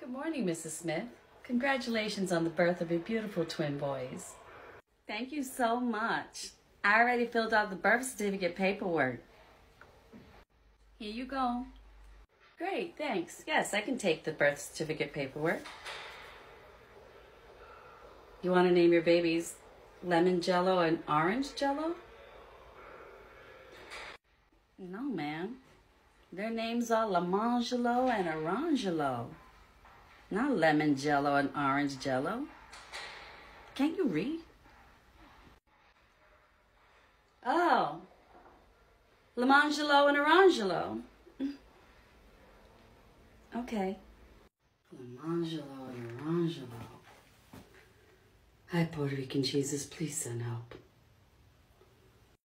Good morning, Mrs. Smith. Congratulations on the birth of your beautiful twin boys. Thank you so much. I already filled out the birth certificate paperwork. Here you go. Great, thanks. Yes, I can take the birth certificate paperwork. You want to name your babies Lemon Jello and Orange Jello? No, ma'am. Their names are Lemon Jello and Orange Jello. Not Lemon Jello and Orange Jello. Can't you read? Oh. Lemon Jello and Orange Jello. Okay. Lemon Jello and Orange Jello. Hi, Puerto Rican Jesus, please send help.